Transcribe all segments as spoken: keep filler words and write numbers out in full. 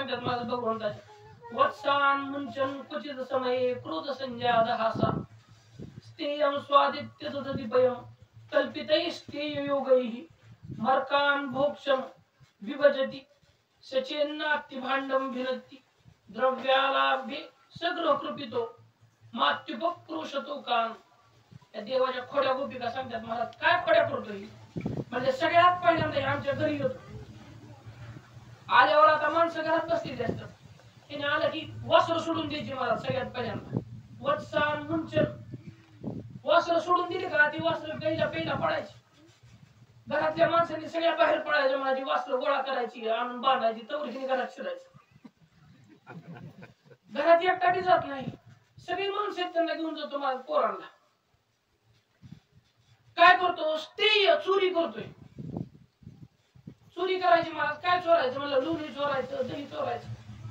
सांगतात माझं भगवंताचे वत्सान मुंचन क्वचित समये क्रोध संज्ञा दहासा स्तेयम स्वादित्य ददीपयम कल्पितैस्तेय योगैः मर्कान् भोक्षम विभजति सचेन्नात्ति भाण्डं भिनत्ति द्रव्यालाभ्ये सग्र कृपितो मात्युपक्रोशतो कान. या देवाच्या खोड्या गोपिका सांगतात महाराज काय खोड्या करतोय म्हणजे सगळ्यात पहिल्यांदा आमच्या घरी येतो. आल्यावर आता माणसं घरात बसलेली असतात. त्याने आलं की वस्त्र सोडून द्यायची महाराज सगळ्यात पहिल्यांदा. वत्सान मुंचन वस्त्र सोडून दिली का ती वस्त्र गाईला पहिला पडायची. घरातल्या माणसांनी सगळ्या बाहेर पडायच्या माझी वस्त्र गोळा करायची आणून बांधायची तवरकीने घरात शिरायची. घरात एकटा बी जात नाही. सगळी माणसं त्यांना घेऊन जातो माझ्या पोरांना. काय करतो स्त्रिय चोरी करतोय. चोरी करायची महाराज काय चोरायचं म्हणलं लोणी चोरायचं दही चोरायचं.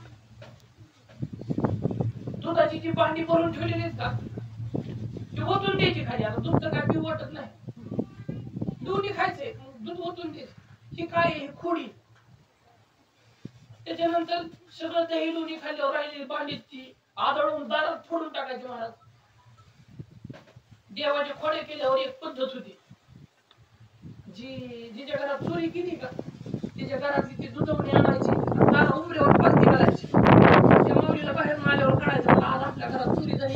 दुधाची जी भांडी भरून ठेवलेली आहेत का ती ओतून द्यायची खाली. आता दूध तर काय पिऊ वाटत नाही. दोन्ही खायचे दूध ओतून द्यायचं. ही काय ही खोडी. त्याच्यानंतर सगळं दही लोणी खाल्ल्यावर राहिली भांडी ती आदळून दारात फोडून टाकायची महाराज. देवाचे खोडे केल्यावर एक पद्धत होती. जी जिच्या घरात चोरी केली का तिच्या घरातली ती दुधवणी आणायची दारा उमऱ्यावर पालथी घालायची. त्या माऊलीला बाहेर आल्यावर काढायचं आज आपल्या घरात चोरी झाली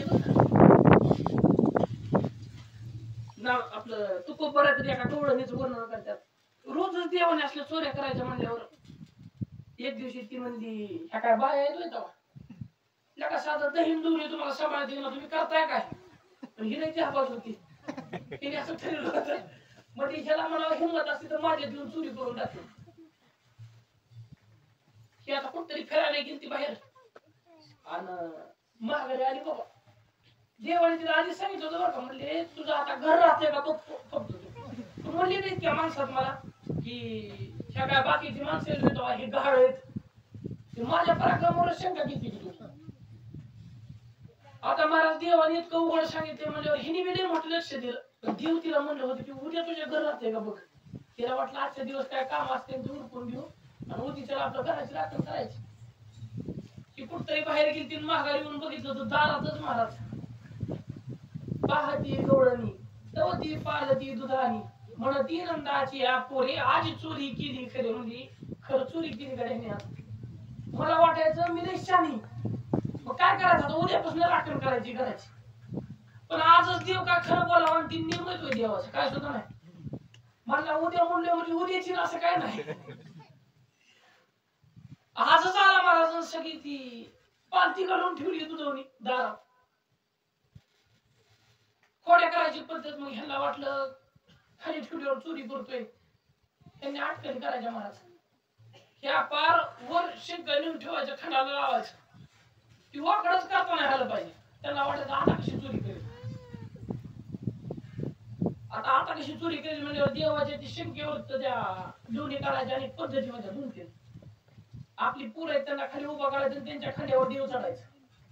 ना आपलं तुको बऱ्याच तरी एका कवळणीचं वर्णन करतात. रोजच देवाने असल्या चोऱ्या करायच्या म्हणल्यावर एक दिवशी ती म्हणली ह्या काय बाया येतोय तेव्हा लका साधा दहीन दुरी तुम्हाला सांभाळते ना तुम्ही करताय काय. पण ही नाही हवाच होती. तिने असं ठरवलं होतं मध्ये ह्याला म्हणावं हिंमत असते तर माझ्या देऊन चोरी करून टाकली. ही आता कुठतरी फिरायला गेली बाहेर आणि महागारी आली बाबा. देवाने तिला आधी सांगितलं होतं बरं का म्हणले तुझं आता घर राहते का तो फक्त तू म्हणली नाही त्या माणसात मला की ह्या काय बाकीची माणसं हे गहाळ आहेत माझ्या पराक्रमावर शंका घेतली तू. आता महाराज देवाने इतकं उघड सांगितलं म्हणजे हिने बी नाही मोठं लक्ष दिलं. देव तिला म्हणलं होतं की उद्या तुझ्या घर राहते का बघ. तिला वाटलं आजच्या दिवस काय काम असते ते उरकून घेऊ आणि उद्याच्याला आपल्या घराची राखण करायची. ती कुठतरी बाहेर गेली तिने महागारी येऊन बघितलं तर दारातच महाराज पाहती गवळणी तवती पालती दुधानी म्हणती नंदाची पोरे आज चोरी केली खरे म्हणजे खरं चोरी केली का. मला वाटायचं मी लई शानी मग काय करायचं आता उद्यापासून राखण करायची घराची. पण आजच देव काय खरं बोलावं आणि ती नियमित होई देवाचं काय सुद्धा नाही. मला उद्या म्हणले म्हणजे उद्याची असं काय नाही. आजच आला महाराज सगळी ती पालती घालून ठेवली दुधवणी दारात. खोड्या करायची पद्धत मग ह्यांना वाटलं खाली ठेवल्यावर चोरी करतोय त्यांनी अटकण करायच्या महाराज. ह्या पार वर शिंका नेऊन ठेवायच्या खंडाला लावायचं. ती वाकडच करता नाही आलं पाहिजे. त्यांना वाटायचं आता कशी चोरी करेल आता आता कशी चोरी करेल म्हणजे देवाच्या ती शिंकेवर त्या दोन्ही काढायच्या आणि पद्धतीमध्ये दोन तीन आपली पूर आहेत त्यांना खाली उभा करायचं आणि त्यांच्या खांद्यावर देव चढायचं.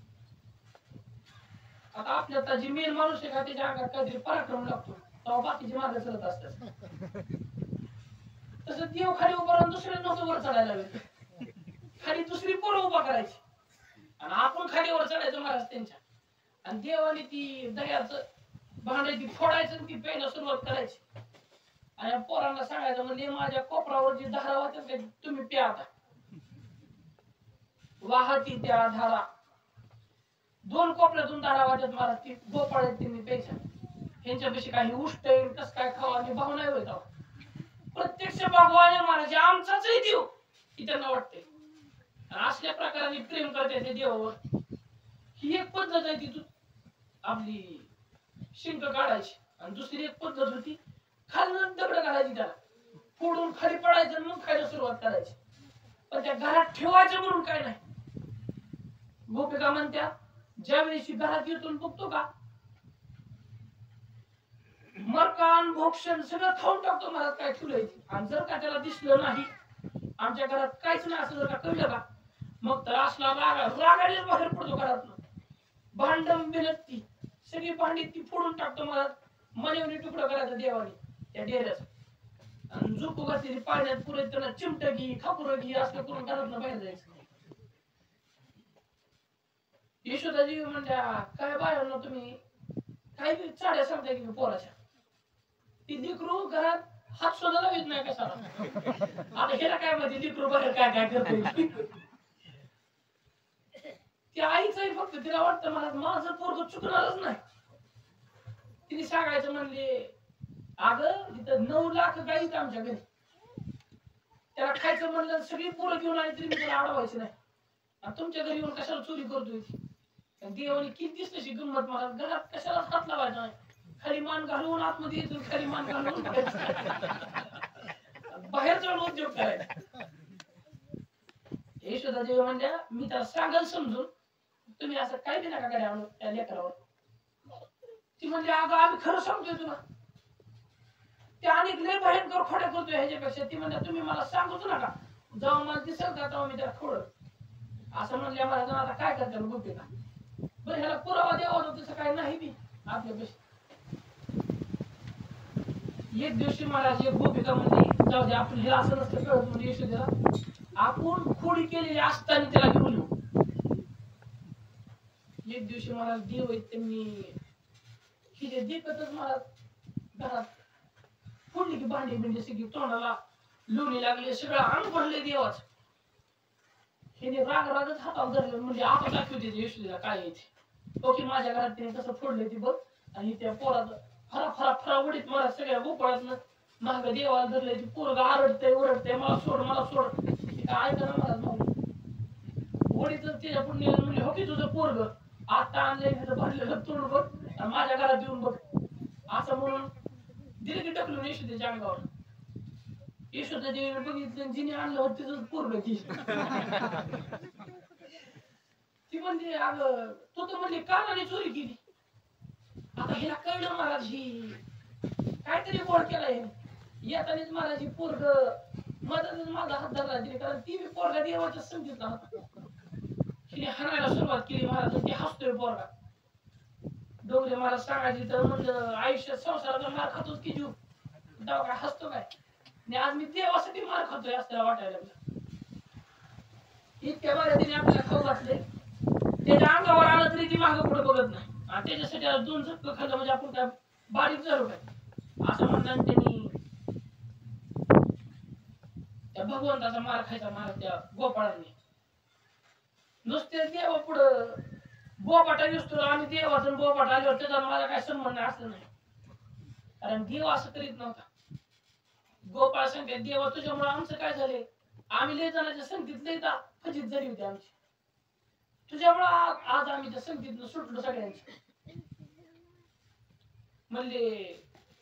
आता आपल्या जी मेन माणूस आहे का त्याच्या अंगात काहीतरी पराक्रम लागतो तेव्हा बाकीचे मार्ग चालत असतात. तसं देव खाली उभा राहून दुसऱ्या नव्हतं वर चढायला लागेल. खाली दुसरी पोरं उभा करायची आणि आपण खाली वर चढायचं महाराज त्यांच्या. आणि देवाने ती दह्याचं भांडे ती फोडायचं आणि ती प्यायला सुरुवात करायची आणि पोरांना सांगायचं म्हणजे माझ्या कोपरावर जी धारा होत्या तुम्ही प्या आता. वाहती त्या धारा दोन कोपऱ्यातून धारा वाटत महाराज ती गोपाळ त्यांनी प्यायच्या. ह्यांच्यापेक्षा काही उष्ट येईल कस काय खावा आणि भाव नाही होत. प्रत्यक्ष भगवान महाराज आमचाच देव की त्यांना वाटते असल्या प्रकाराने प्रेम करते त्या देवावर. ही एक पद्धत आहे ती आपली शिंक काढायची. आणि दुसरी एक पद्धत होती खालून दगड घालायची त्याला फोडून खाली पडायचं आणि मग खायला सुरुवात करायची. पण त्या घरात ठेवायचं म्हणून काय नाही. गोपिका म्हणत्या ज्या वेळी घरात येतून बघतो का मरकान भोक्षण सगळं खाऊन टाकतो महाराज काय ठेवलंय. आणि जर का त्याला दिसलं नाही आमच्या घरात काहीच नाही असं जर का कळलं का मग तर असला रागा रागाने बाहेर पडतो घरात. भांडम बिनती सगळी भांडी ती फोडून टाकतो महाराज. मनेवणी तुकडा करायचा देवाने त्या डेऱ्याचा आणि झोपू घातलेली पाण्यात पुरे त्यांना चिमट घी खापुर घी असं करून घरात बाहेर जायचं. यशोदाजी म्हणल्या काय बायांना तुम्ही काय चाड्या सांगताय की पोराच्या, ती लेकरू घरात हात सुद्धा लावित नाही कशाला. आता हेला काय माहिती लेकरू बाहेर काय काय करतोय. ती आईच आहे फक्त, तिला वाटतं मला माझं पोरग चुकणारच नाही. तिने सांगायचं म्हणले अगं इथं नऊ लाख गाई आमच्या घरी, त्याला खायचं म्हणलं सगळी पोरं घेऊन आली तरी मी त्याला अडवायचं नाही. आणि तुमच्या घरी येऊन कशाला चोरी करतोय. देवाने कितीच तशी गंमत, मला घरात कशाला हात लावायचा नाही, खाली मान घालून आतमध्ये येतो, खाली मान घालून बाहेर जाऊन उद्योग करायचा. यशोदा देवी म्हणल्या मी त्याला सांगाल समजून, तुम्ही असं काय बी नका करा त्या लेकरावर. ती म्हणली अगं आम्ही खरं सांगतोय तुला, ते अनेक लय भयंकर खोड्या करतोय ह्याच्यापेक्षा. ती म्हणल्या तुम्ही मला सांगूच नका, जेव्हा मला दिसेल का तेव्हा मी त्याला खोड असं म्हणल्या. मला जाऊन आता काय करतात गोपिका, बरं ह्याला पुरावा द्यावा तसं काय नाही बी आपल्यापेक्षा. एक दिवशी महाराज एक गोपिका म्हणली जाऊ दे आपण हे असं नसतं कळत म्हणजे यशोदेला, आपण खोडी केलेली असताना त्याला घेऊन येऊ. एक दिवशी महाराज देव आहेत त्यांनी हिजे देखतच महाराज घरात फोडली की भांडी बिंडी सगळी तोंडाला लोणी लागले, सगळं अंग भरले देवाच. हिने राग रागच हातावर धरले, म्हणजे आता दाखवते यशोदेला काय येते. ओके माझ्या घरात तिने कसं फोडले ती बघ. आणि त्या पोरात फरा फरा फरा उडीत मला सगळ्या गोपाळात महाग देवाला धरले. ती पोरग आरडतय ओरडतय मला सोड मला सोड. काय ऐका ना महाराज मग ओढीच त्याच्या पुण्य म्हणजे हो की तुझं पोरग आता आणलंय भरलेलं तोंड बघ आणि माझ्या घरात येऊन बघ असं म्हणून दिले की टाकलं यशोदेच्या अंगावर. यशोदा देवीने बघितलं जिने आणलं होतं तिथंच पोरग ती. ती म्हणजे अगं तू तर म्हणजे कानाने चोरी केली. आता हिला कळलं महाराज ही काहीतरी गोड केलाय. येतानीच महाराज ही पोरग मधातच माझा हात धरला तिने, कारण ती बी पोरगा देवाच्या समजत होता. हिने हाणायला सुरुवात केली महाराज, ती हसतोय पोरगा. डोंगरे महाराज सांगायचे तर म्हणलं आयुष्यात संसाराचा मार खातोच की जीव, तेव्हा काय हसतो काय. आणि आज मी देवासाठी मार खातोय असं त्याला वाटायला लागलं. इतक्या बऱ्या तिने आपल्याला खाऊ घातले, त्याच्या अंगावर आलं तरी ती मागं पुढे बघत नाही. आणि त्याच्यासाठी आज दोन झटकं खाल्लं म्हणजे आपण काय बारीक झालो काय असं म्हणलं. त्यांनी त्या भगवंताचा मार खायचा महाराज त्या गोपाळांनी. नुसते देवा पुढं बोपाटा दिसतो आम्ही देवाचं बोपाट आल्यावर त्याचा माझा काय संबंध असं नाही, कारण देव असं करीत नव्हता. गोपाळ सांगते देवा तुझ्यामुळे आमचं काय झाले, आम्ही लय जणांच्या संगतीत लय फजित झाली होती आमची, तुझ्यामुळे आज आम्ही त्या संगतीत सुटलो सगळ्यांची. म्हणले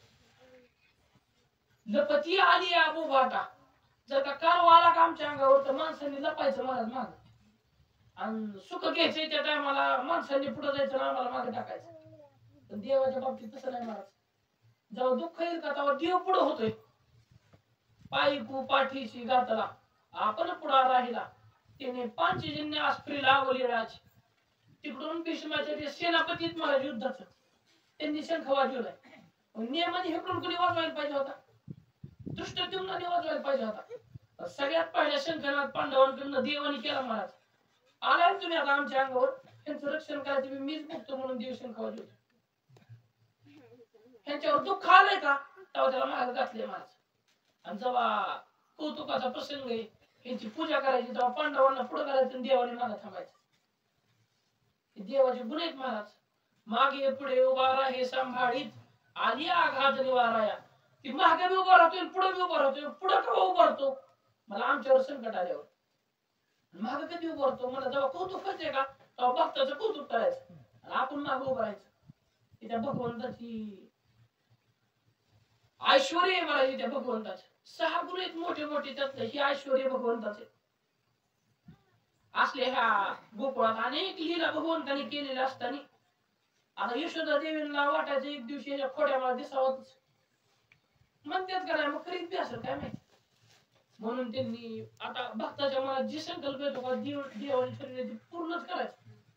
लपती आली आबू भाटा, जर का कारवा आला का आमच्या अंगावर तर माणसांनी लपायचं महाराज माग, आणि सुख घ्यायचंय त्या टायमाला माणसांनी पुढे जायचं ना आम्हाला मागे टाकायचं. पण देवाच्या बाबतीत तसं नाही महाराज. जेव्हा दुःख येईल का तेव्हा देव पुढे होतोय. पायकू पाठीशी गातला आपण पुढा राहिला, त्याने पांचजन्य आस्फरी लावली राज. तिकडून भीष्माच्या ते सेनापतीत महाराज युद्धाचं त्यांनी शंख वाजवलाय. नियमाने हेकडून कोणी वाजवायला पाहिजे होता, दृष्टद्युम्नाने वाजवायला पाहिजे होता. सगळ्यात पहिल्या शंखनाथ पांडवांकडनं देवाने केला महाराज. आलाय तुम्ही आता आमच्या अंगावर, त्यांचं रक्षण करायचं मीच बघतो म्हणून देव शंख वाजवतो. त्यांच्यावर दुःख आलंय का तेव्हा त्याला मागे घातले महाराज. आणि जेव्हा कौतुकाचा प्रसंग आहे यांची पूजा करायची तेव्हा पांडवांना पुढे करायचं आणि देवाने मागे थांबायचं. देवाचे गुण आहेत महाराज. मागे पुढे उभा राहे सांभाळीत आली आघात निवाराया. ती मागे बी उभा राहतोय पुढे बी उभा राहतोय. पुढे का उभा राहतो मला आमच्यावर संकट आल्यावर, मागे कधी उभा राहतो मला जेव्हा कौतुक करते का तेव्हा भक्ताचं कौतुक करायचं आणि आपण मागे उभं राहायचं. त्या भगवंताची ऐश्वर्य आहे महाराज. त्या भगवंताचे सहा गुण आहेत मोठे मोठे, त्यातलं ही ऐश्वर्य भगवंताचे असले ह्या गोकुळात अनेक लीला भगवंताने केलेल्या असताना आता यशोदा देवींना वाटायचं एक दिवशी याच्या खोड्या मला दिसावतच म्हणतात का नाही, मग करीत बी असेल काय माहिती. म्हणून त्यांनी आता भक्ताच्या मनात जे संकल्प येतो का देव देवाने ठरवले पूर्णच करायचं.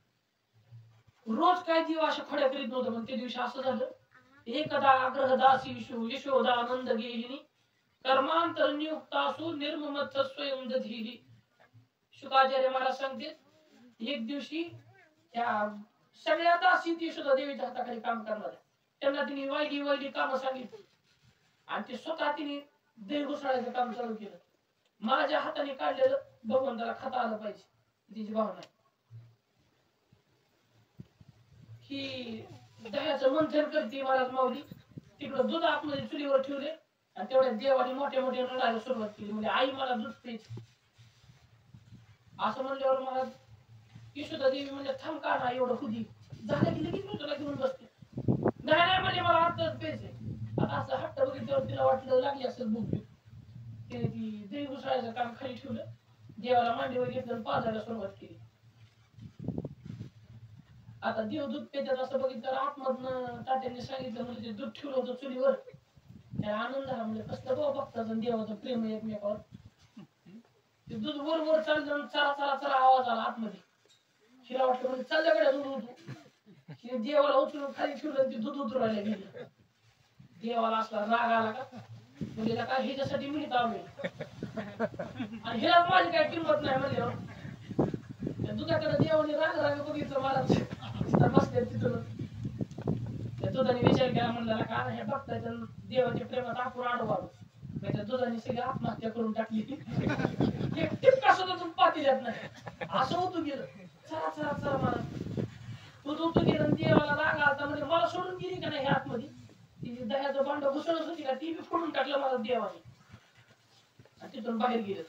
रोज काय देव अशा खोड्या करीत नव्हतं, पण त्या दिवशी असं झालं. एकदा आग्रहदासी यशोदानंद गेहिनी कर्मांतर नियुक्तासु निर्ममत्थ स्वयं दधीही. शुकाचार्य महाराज सांगते एक दिवशी त्या सगळ्या दासी ती सुद्धा देवीच्या हाताखाली काम करणार त्यांना तिने वाईली वाईली कामं सांगितली आणि ते स्वतः तिने दही घुसळायचं काम चालू केलं. माझ्या हाताने काढलेलं भगवंताला खाता आलं पाहिजे तिची भावना आहे. ही दह्याचं मंथन करते महाराज माऊली. तिकडं दूध आतमध्ये चुलीवर ठेवले आणि तेवढ्या देवाने मोठ्या मोठ्या रडायला सुरुवात केली. म्हणजे आई मला दूध प्यायचं असं म्हणल्यावर महाराज यशोदा देवी म्हणजे थांब का ना एवढं खुदी झालं की लगेच मी तुला घेऊन बसते. नाही नाही म्हणजे मला आताच प्यायचंय. आता असं हट्ट बघितल्यावर तिला वाटलं लागली असेल भूक. तिने ती दही घुसळायचं काम खाली ठेवलं, देवाला मांडीवर घेतलं आणि पाजायला सुरुवात केली. आता देव दूध पेतात असं बघितलं आतमधनं तात्यांनी सांगितलं म्हणजे ते दूध ठेवलं होतं चुलीवर. त्या आनंद झाला म्हणजे कसलं बाबा बघताच देवाचं प्रेम आहे एकमेकावर. ते दूध वर वर चाललं चला चला चला आवाज आला आतमध्ये. हिला वाटलं म्हणजे चाललं कडे दूध उतरू. हिने देवाला उचलून खाली ठेवलं ते दूध उतरायला गेलं. देवाला असला राग आला का म्हणजे काय ह्याच्यासाठी मी लावले आणि हिला माझी काय किंमत नाही म्हणल्यावर त्या दुधाकडे देवाने राग राग बघितलं मला बसले तिथून. त्या दुधाने विचार केला म्हणला का हे बघताय देवाच्या प्रेमात आपण आडवालो. त्या दुधाने सगळी आत्महत्या करून टाकली. एक टिपका सुद्धा तुम्ही पाती जात नाही असं होतं गेलं. चला चला चला मला तू तू गेलं देवाला राग आलता म्हणजे मला सोडून गेली का नाही आतमध्ये. ती दह्याचं भांड घुसळत होती का ती बी फोडून टाकलं मला देवाने आणि तिथून बाहेर गेलं.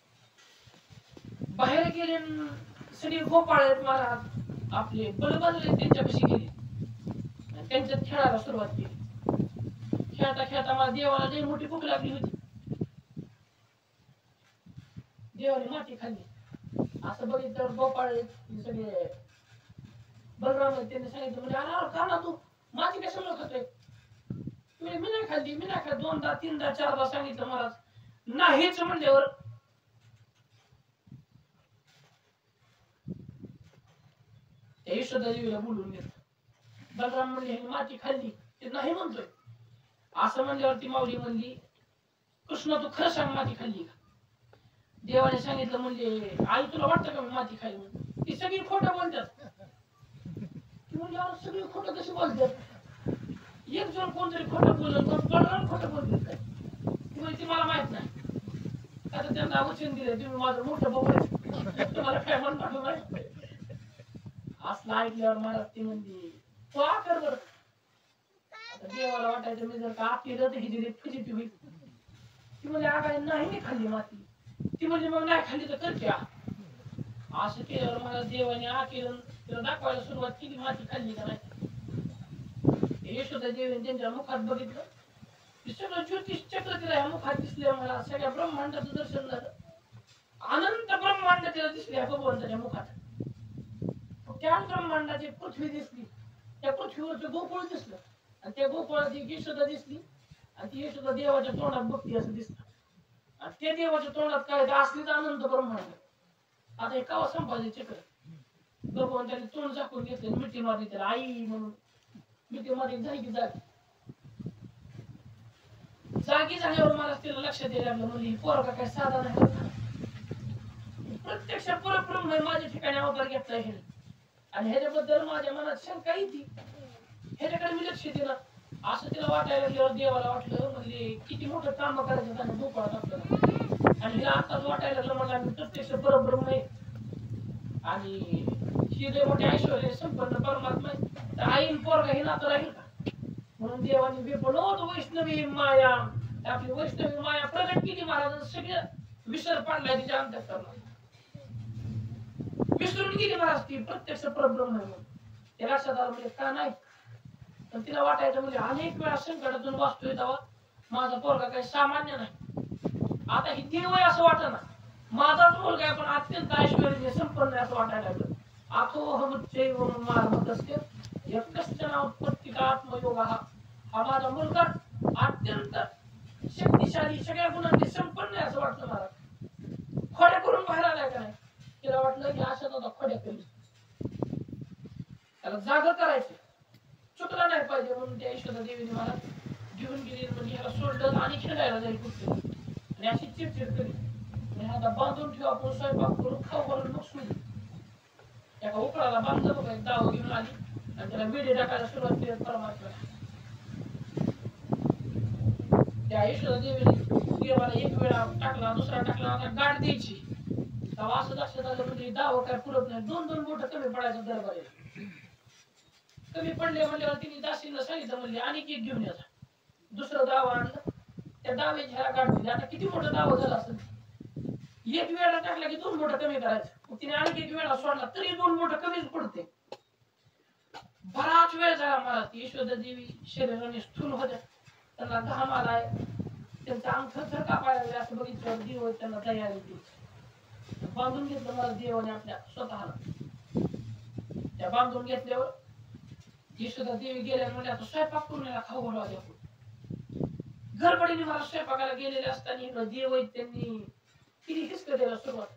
बाहेर गेले सगळे गोपाळ महाराज आपले बलबजले त्यांच्यापाशी गेले आणि त्यांच्यात खेळायला सुरुवात केली. खेळता खेळता मला देवाला लई मोठी भूक लागली होती. देवाने माती खाल्ली असं बघितल्यावर गोपाळ सगळे बलराम त्यांनी सांगितलं म्हणजे अरे का ना तू माती कशाला खातोय. मी नाही खाल्ली मी नाही खाल्ली. दोनदा तीनदा चारदा सांगितलं महाराज नाहीच म्हणल्यावर यशोदा देवीला बोलून घेतलं. बलराम म्हणले माती खाल्ली ते नाही म्हणतोय असं म्हणल्यावर ती माऊली म्हणली कृष्ण तू खरं सांग माती खाल्ली का. देवाने सांगितलं म्हणजे आई तुला वाटतं का मी माती खाल्ली म्हणून. ती सगळी खोटं बोलतात. ती म्हणजे अरे सगळी खोटं कशी बोलतात. एक जण कोणतरी खोटं बोलत पण बलराम खोटं बोलत काय ती म्हणजे ती मला माहित नाही. आता त्यांना वचन दिलं तुम्ही माझं मोठं बघायचं तुम्हाला काय म्हणणार नाही. असलं ऐकल्यावर महाराज ती म्हणली तो आकर बर. देवाला वाटायचं मी जर का आपली रथ हिजली फुजिती होईल. ती म्हणजे आगाय नाही मी खाल्ली माती. ती म्हणजे मग नाही खाल्ली तर करते असं केल्यावर मला देवाने आ केलं तिला दाखवायला सुरुवात केली माती खाल्ली का नाही. यशोदा देवीने त्यांच्या मुखात बघितलं की सगळं ज्योतिष चक्र तिला ह्या मुखात दिसले. मला सगळ्या ब्रह्मांडाचं दर्शन झालं. अनंत ब्रह्मांड तिला दिसले भगवंताच्या मुखात. त्या ब्रह्मांडाची पृथ्वी दिसली. त्या पृथ्वीवरचं गोकुळ दिसलं आणि त्या गोकुळाची यशोदा दिसली आणि ती यशोदा देवाच्या तोंडात बघती असं दिसलं आणि त्या देवाच्या तोंडात काय असलीच अनंत ब्रह्मांड. आता हे कावा संपादे चक्र भगवंताने तोंड झाकून घेतलं मिठी मारली त्याला आई म्हणून. मिठी मारली जागी जागी जागी झाल्यावर मला तिला लक्षात यायला लागलं म्हणजे पोरगा काय साधा नाही. प्रत्यक्ष परब्रह्म माझ्या ठिकाणी अवतार घेतलाय हे आणि ह्याच्याबद्दल माझ्या मनात शंका येते. ह्याच्याकडे मी लक्ष दिलं असं तिला वाटायला लागल्यावर देवाला वाटलं म्हणजे किती मोठं काम करायचं त्याने गोपाळात आपल्याला आणि हिला आताच वाटायला लागलं मला मी प्रत्यक्ष परब्रह्म आहे आणि ही लय मोठे ऐश्वर्य संपन्न परमात्मा आहे. तर आईन पोरगा हे नातं राहील का. म्हणून देवाने बेपणोत वैष्णवी माया आपली वैष्णवी माया प्रगट केली. महाराज सगळं विसर पाडलाय तिच्या अंतःकरणात. विसरून गेली महाराज ती प्रत्यक्ष परब्रह्म म्हणून. ते लक्षात आलं म्हणजे का नाही पण तिला वाटायचं म्हणजे अनेक वेळा संकटातून वाचतोय तेव्हा माझा पोरगा काही सामान्य नाही. आता ही तीन वय असं वाटत ना माझाच मुलगा आहे पण अत्यंत ऐश्वर्य संपन्न आहे असं वाटायला लागलं. आथोहमुच्चैव मार्मकस्य यत्कश्चन उत्पत्तिका आत्मयोग हा हा माझा मुलगा अत्यंत शक्तिशाली सगळ्या गुणांनी संपन्न आहे असं वाटलं मला. खोड्या करून बाहेर आलाय का नाही. तिला वाटलं की अशात आता खोड्या करी त्याला जागा करायचं चुकला नाही पाहिजे म्हणून त्या यशोदा देवीने मला घेऊन गेली म्हणजे ह्याला सोडलं आणि खेळायला जाईल कुठे आणि अशी चिडचिड करी आणि आता बांधून ठेवा आपण स्वयंपाक करून खाऊ घालून मग सोडू एका उकळाला बांधलं बघा दाव घेऊन आली आणि त्याला बिडी टाकायला सुरुवात केली परमात्म्याला. त्या यशोदा देवीने देवाला एक वेळा टाकला, दुसरा टाकला, आता गाठ द्यायची तेव्हा असं लक्षात आलं म्हणजे दाव काय पुरत नाही, दोन दोन बोट कमी पडायचं दरबारीला. कमी पडले म्हणल्यावर तिने दासीला सांगितलं म्हणले आणि एक घेऊन यायचा. दुसरं दाव आणलं, त्या दाव्याची ह्याला गाठ दिली. आता किती मोठं दाव झालं असेल, एक वेळा टाकला की दोन बोट कमी करायचं. मग तिने आणखी एक वेळा सोडला तरी दोन बोट कमीच पडते. बराच वेळ झाला मला. ती यशोदा देवी शरीराने स्थूल होत्या, त्यांना घाम आलाय, त्यांचा अंग थरथर कापायला लागले. असं बघितलं देव त्यांना तयार होती. बांधून घेतलं मला देवाने आपल्या स्वतःला. त्या बांधून घेतल्यावर यशोदा देवी गेल्या म्हणजे आता स्वयंपाक करून याला खाऊ घालवा द्या. गडबडीने मला स्वयंपाकाला गेलेले असताना इकडं देव आहेत त्यांनी किती हिसक द्यायला सुरुवात.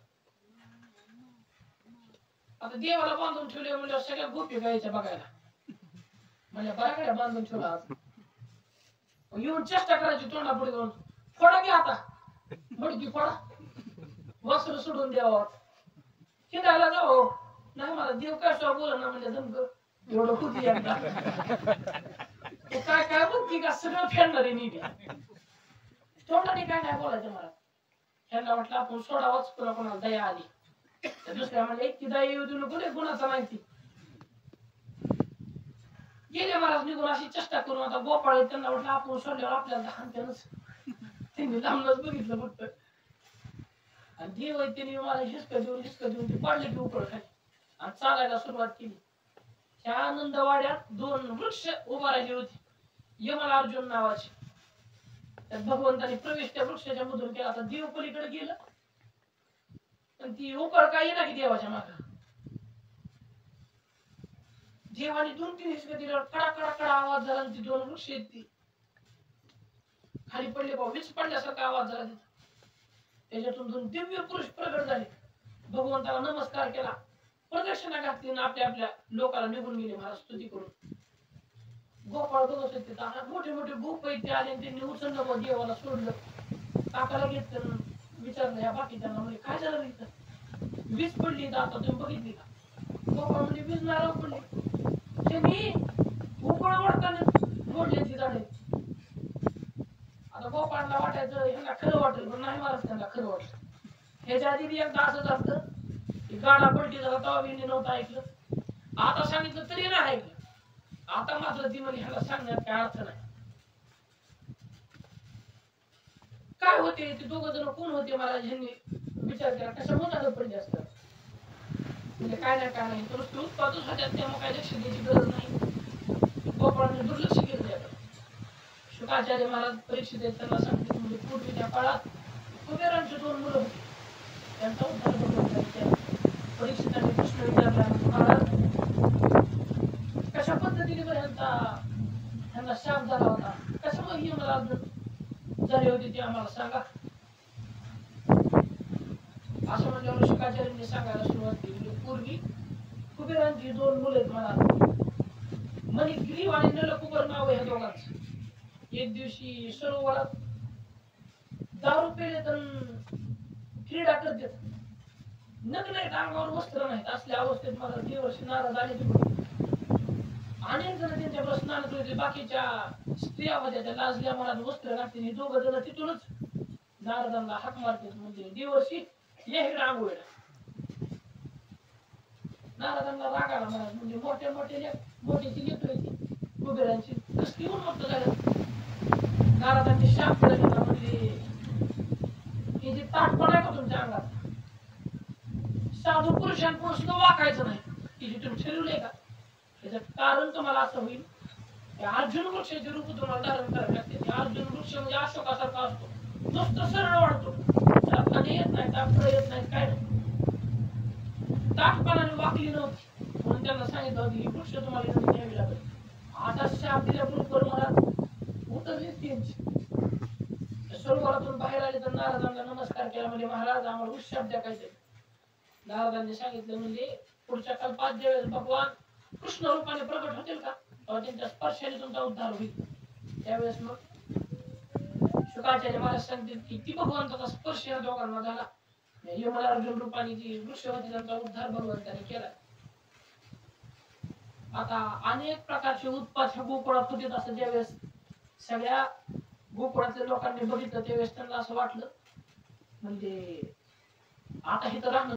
आता देवाला बांधून ठेवले म्हणजे सगळ्या गोपी गायच्या बघायला म्हणजे बऱ्याकडे बांधून ठेवला. आज येऊन चेष्टा करायची तोंडा पुढे जाऊन, फोडा की आता मडकी फोडा, वस्त्र सोडून द्यावं, हिंडायला जावं. नाही मला देव काय सुद्धा बोला ना म्हणजे जमक एवढं कुठे एकदा काय काय म्हणते का सगळं फेडणारे नीट तोंडाने काय नाही बोलायचं मला. ह्यांना म्हटलं आपण सोडावंच, पुन्हा कोणाला दया आली. दुसऱ्या म्हणजे एक ती दया येऊ देऊ नको रे, गुणाचा माहिती. गेले महाराज निघून अशी चेष्टा करून. आता गोपाळ त्यांना म्हटलं आपण सोडल्यावर आपल्याला हानत्यानच. त्यांनी लांबच बघितलं फक्त आणि देव त्यांनी मला हिसक देऊन हिसक देऊन ते पाडले की उकळ खाली आणि चालायला सुरुवात केली. त्या आनंदवाड्यात दोन वृक्ष उभा राहिली होती, यमला अर्जुन नावाची. त्यात भगवंताने प्रवेश त्या वृक्षाच्या मधून केला. आता देव पलीकडे गेलं पण ती उकळ काय येणार की देवाच्या माग. देवाने दोन तीन हिसक दिल्यावर कडा कडा कडा आवाज झाला आणि ती दोन वृक्ष आहेत ती खाली पडले. भाऊ वीज पडल्यासारखा आवाज झाला तिथं. त्याच्यातून दोन दिव्य पुरुष प्रगट झाले, भगवंताला नमस्कार केला, प्रदक्षिणा घातली आणि आपल्या आपल्या लोकाला निघून गेले महाराज स्तुती करून. गोपाळ बघत होते तर मोठे मोठे गोप ते आले, त्यांनी उचललं देवाला सोडलं, काकाला घेतलं, विचारलं या बाकीच्यांना म्हणजे काय झालं इथं, वीज पडली तर आता तुम्ही बघितली का. गोपाळ म्हणजे वीज नारळ पडली, त्यांनी उकळ वाढताना मोडले ती झाडे. आता गोपाळला वाटायचं ह्यांना खरं वाटेल पण नाही महाराज त्यांना खरं वाटलं. ह्याच्या आधी एकदा असं झालं गाडा पलटी झाला तेव्हा विणी नव्हतं ऐकलं, आता सांगितलं तरी नाही ऐकलं. आता मात्र ती म्हणजे ह्याला सांगण्यात काय अर्थ नाही. काय होते ते दोघ जण कोण होते महाराज ह्यांनी विचार केला, कशामुळे झालं पडले असतात म्हणजे काय नाही काय नाही तर उत्पादन होत्यात त्यामुळे काय लक्ष द्यायची गरज नाही. गोपाळाने दुर्लक्ष केलं जातं. शुकाचार्य महाराज परीक्षित आहेत त्यांना सांगते म्हणजे पूर्वी त्या काळात कुबेरांची दोन मुलं होती, त्यांचा उद्धार भगवंताने परीक्षितांनी प्रश्न विचारला, महाराज कशा पद्धतीने ह्यांचा ह्यांना शाप झाला होता, कशामुळे ही मला अजून झाली होती ते आम्हाला सांगा. असं म्हणजे शुकाचार्यांनी सांगायला सुरुवात केली. पूर्वी कुबेरांची दोन मुलं आहेत मला, मणिग्रीव आणि नलकुबर नाव ह्या दोघांचं. एक दिवशी सरोवरात दारू पेले तर क्रीडा करतात, नग्न आहेत, अंगावर वस्त्र नाहीत. असल्या अवस्थेत मला देवर्षी नाराज आले तिकडून. अनेक जण त्यांच्याकडे स्नान करत होते, बाकीच्या स्त्रिया होत्या त्या लाजल्या मनात वस्त्र घातले. हे दोघं जण तिथूनच नारदांना हाक मारतात म्हणजे देवर्षी ये इकडे आंघोळीला. नारदांना राग आला महाराज म्हणजे मोठ्या मोठ्या मोठ्याची लेकरं होती कुबेरांची कसली उन्मत्त झालं. नारदांनी शाप दिला म्हणजे हे जे ताटपण आहे का तुमच्या अंगात, साधू पुरुषांपुढे सुद्धा वाकायचं नाही, की जे तुम्ही ठरवलंय का. त्याचं कारण तुम्हाला असं होईल की अर्जुन वृक्षाचे रूप तुम्हाला धारण करावे लागते. अर्जुन वृक्ष म्हणजे अशोकासारखा असतो, नुसतं सरळ वाढतो, त्याला खाली येत नाही, तापड येत नाही, काय नाही. ताटपणाने वाकली नव्हती म्हणून त्यांना सांगितलं होतं ही वृक्ष तुम्हाला इथून घ्यावी लागेल. आता शाप दिल्याबरोबर महाराज उतरली त्यांची. सरोवरातून बाहेर आले तर नारदांना नमस्कार केला म्हणजे महाराज आम्हाला उशाप द्या काहीतरी. नारदांनी सांगितलं म्हणजे पुढच्या कल्पात ज्यावेळेस भगवान कृष्ण रूपाने प्रकट होतील का तेव्हा त्यांच्या स्पर्शाने तुमचा उद्धार होईल. त्यावेळेस मग शुकाचार्य महाराज सांगतील की ती भगवंताचा स्पर्श या दोघांना झाला, यमला अर्जुन रूपाने जी वृक्ष होती त्यांचा उद्धार भगवंताने केला. आता अनेक प्रकारचे उत्पाद ह्या गोकुळात होते. असं ज्यावेळेस सगळ्या गोकुळातल्या लोकांनी बघितलं त्यावेळेस त्यांना असं वाटलं म्हणजे आता हे तर राहणं